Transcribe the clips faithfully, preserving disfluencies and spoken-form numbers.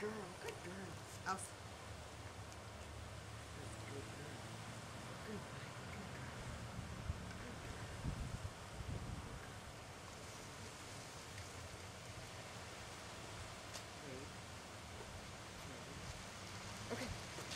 girl, good girl. Else. That's a good girl. Good boy, good girl. Good girl. Wait. Wait. Okay.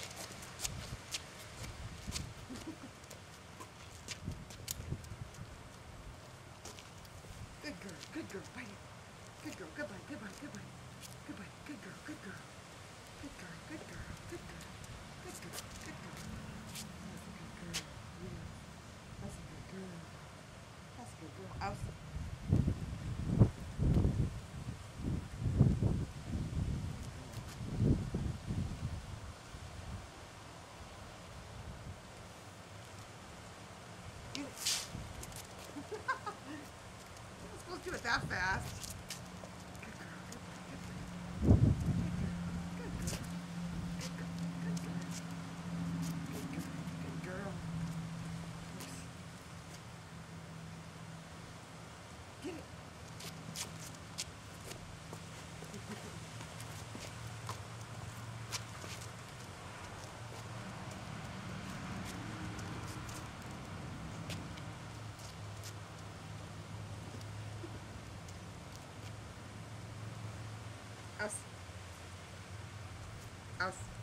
Good girl, good girl, bite it. Good girl, good boy, good boy, good boy. Good boy, good girl, good girl. Good girl, good girl, good girl. Good girl, good girl. That's a good girl. Yeah. That's a good girl. That's a good girl. Else. Get it. You're not supposed to do it that fast. Good girl, good boy, good boy. Good girl, good girl. Good girl, good girl. Good girl, good girl. Yes. Get it. Us. Us.